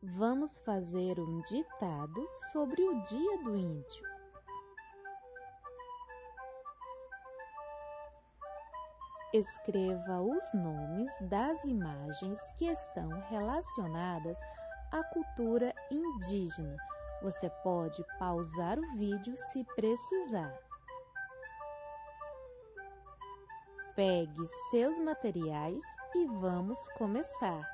Vamos fazer um ditado sobre o Dia do Índio. Escreva os nomes das imagens que estão relacionadas à cultura indígena. Você pode pausar o vídeo se precisar. Pegue seus materiais e vamos começar.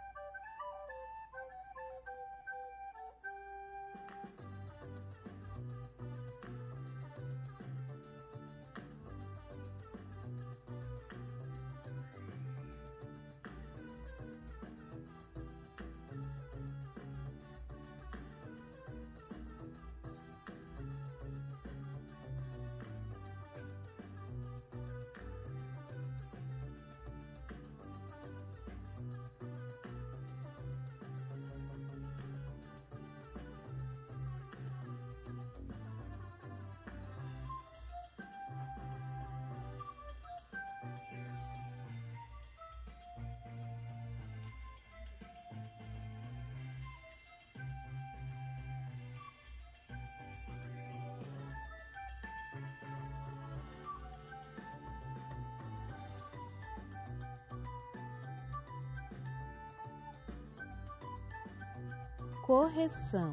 Correção.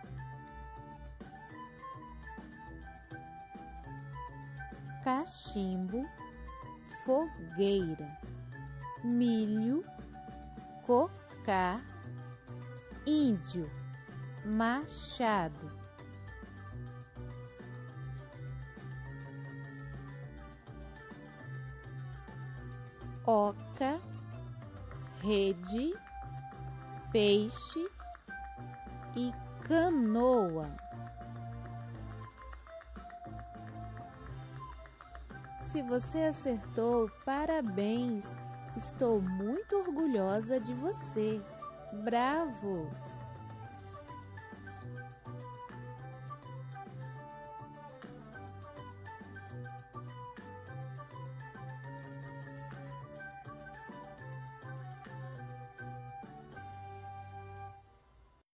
Cachimbo, fogueira, milho, cocá, índio, machado. Oca, rede, peixe e canoa. Se você acertou, parabéns! Estou muito orgulhosa de você. Bravo!